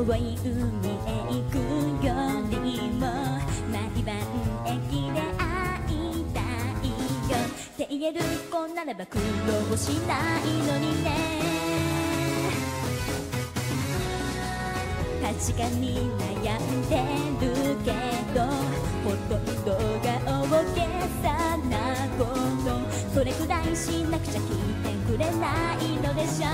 遠い海へ行くよりも毎晩駅で会いたいよって言える子ならば苦労しないのにね。確かに悩んでるけどほとんどが大げさなこと、それくらいしなくちゃ聞いてくれないのでしょ。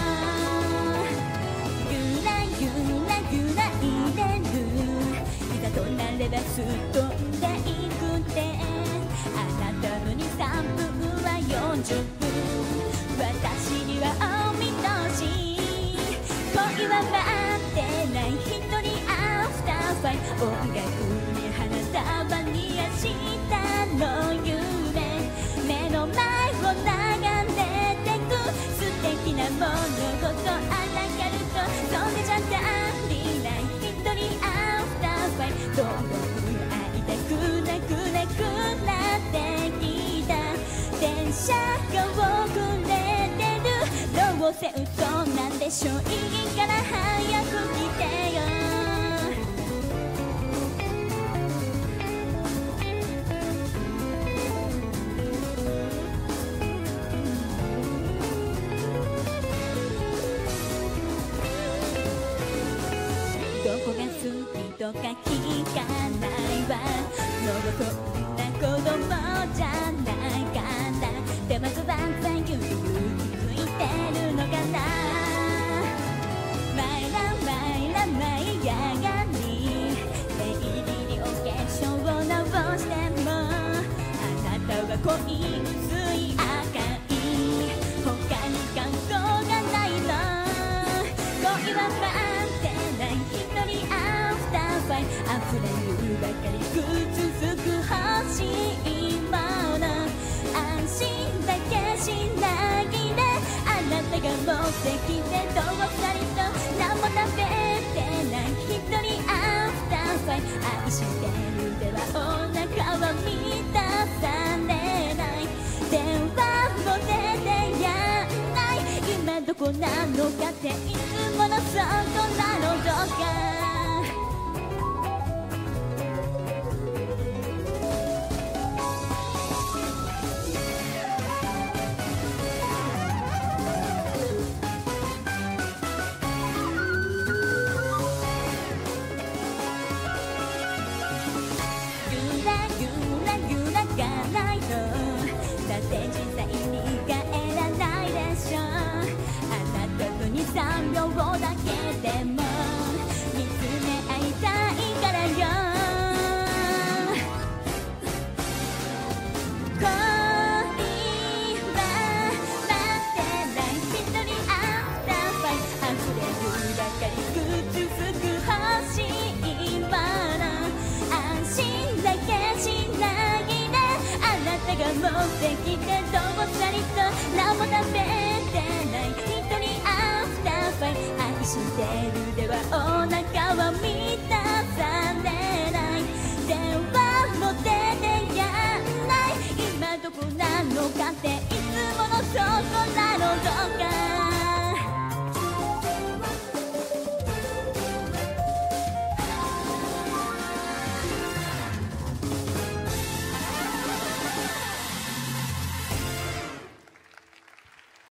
ゆらゆらゆら入れる、いざとなればすっ飛んでいくって、あなたの2、3分は40分、私にはお見通し。恋は待ってない一人アフターファイト、音楽に花束に明日の夢、目の前を流れてく素敵な物事あらかると、それじゃ足りない一人アフターファイト、どんどん会いたくなくなくなってきた。電車が遅れてる、どうせ嘘なんでしょう、いいから早く来てよ。どこが好きとか聞かないわ、のどこんな子供じゃないから、でもバンバンゆるゆるついてるのかな。マイラマイラマイやがに念入りにお化粧を直しても、あなたは恋薄い赤い、他に感動がないの。恋は待ってない一人アフターファイト、溢れるばかり続く欲しいもの、安心だけしないで、あなたが持ってきてどうさりと何も食べてない一人アフターファイト、愛してるではお腹は満たされない、電話も出てやんない、今どこなのかっていつものそこなのどうか。だって実際に帰らないでしょ、あなたと2、3秒だけでも見つめ合いたいからよ。恋は待ってない一人アフターファイト、溢れるばかり続く欲しいもの、安心だけしないで、あなたが持ってきてどうさりと何も食べてない一人アフターファイト、愛してるではお腹は満たされない、電話も出てやんない、今どこなのかっていつものそこなのどうか。